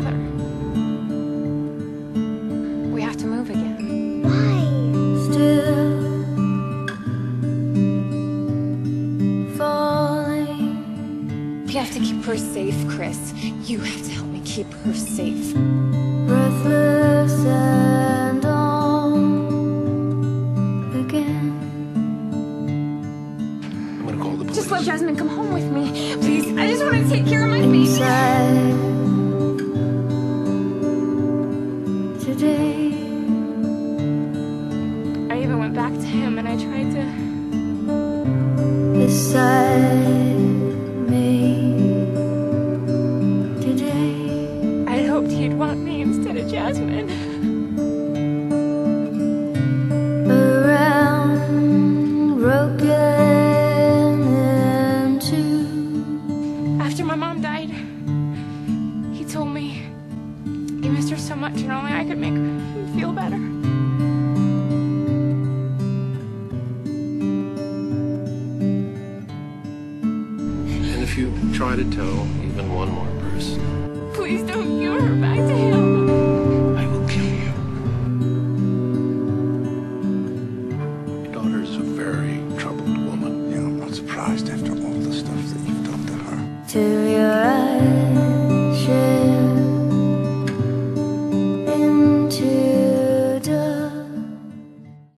together. We have to move again. Why? Still falling. We have to keep her safe, Chris. You have to help me keep her safe. Breathless and all again. I'm gonna call the police. Just let Jasmine come home with me, please. I just want to take care of my baby. Inside today. I even went back to him and I tried to... Beside me today. I'd hoped he'd want me instead of Jasmine. Around broken in two. After my mom died, he told me he missed her so much and only I could make him feel better. And if you try to tell even one more person, Please don't